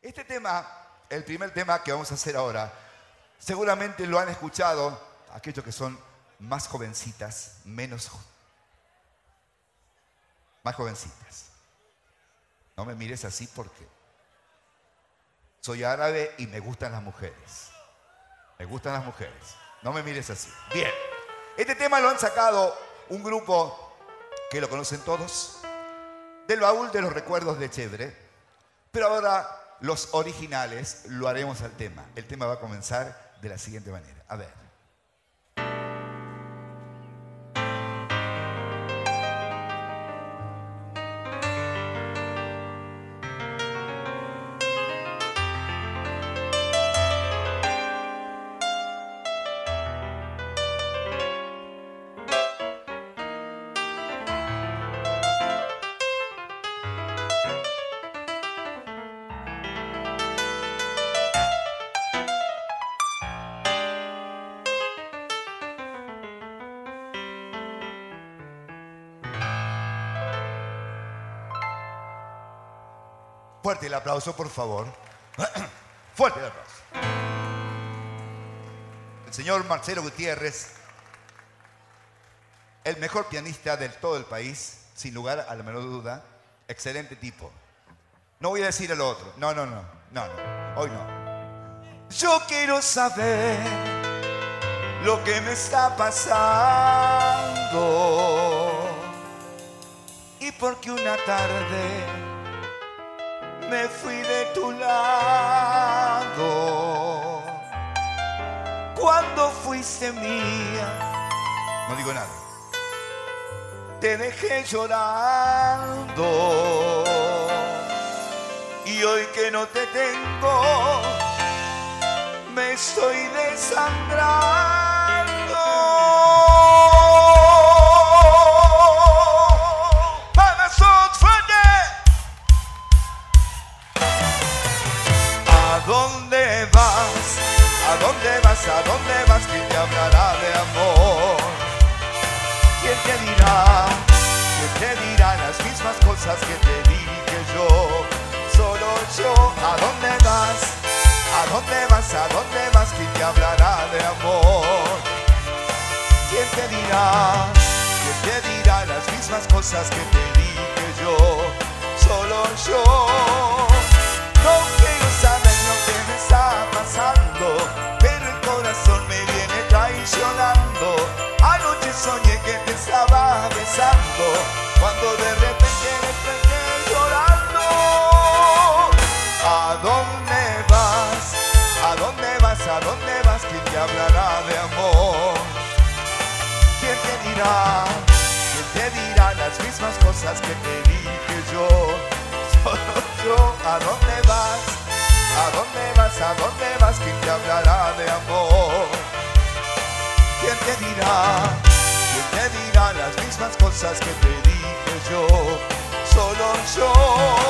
Este tema, el primer tema que vamos a hacer ahora, seguramente lo han escuchado aquellos que son más jovencitas, más jovencitas. No me mires así porque soy árabe y me gustan las mujeres. Me gustan las mujeres. No me mires así. Bien. Este tema lo han sacado un grupo que lo conocen todos, del baúl de los recuerdos de Chévere. Pero ahora los originales lo haremos al tema. El tema va a comenzar de la siguiente manera. A ver. Fuerte el aplauso, por favor. Fuerte el aplauso. El señor Marcelo Gutiérrez, el mejor pianista de todo el país, sin lugar a la menor duda. Excelente tipo. No voy a decir el otro. No. Hoy no. Yo quiero saber lo que me está pasando y porque una tarde me fui de tu lado. Cuando fuiste mía, no digo nada, te dejé llorando. Y hoy que no te tengo, me estoy desangrando. ¿A dónde vas? ¿A dónde vas? ¿A dónde vas? ¿Quién te hablará de amor? ¿Quién te dirá? ¿Quién te dirá las mismas cosas que te dije yo? Solo yo. ¿A dónde vas? ¿A dónde vas? ¿A dónde vas? ¿Quién te hablará de amor? ¿Quién te dirá? ¿Quién te dirá las mismas cosas que te dije yo? Solo yo. No quiero saber lo que me está pasando, pero el corazón me viene traicionando. Anoche soñé que te estaba besando, cuando de repente desperté llorando. ¿A dónde vas? ¿A dónde vas? ¿A dónde vas? ¿Quién te hablará de amor? ¿Quién te dirá? ¿Quién te dirá las mismas cosas que te dije yo? Solo yo. ¿A dónde vas? ¿A dónde vas? ¿A dónde vas? ¿Quién te hablará de amor? ¿Quién te dirá? ¿Quién te dirá las mismas cosas que te dije yo? Solo yo.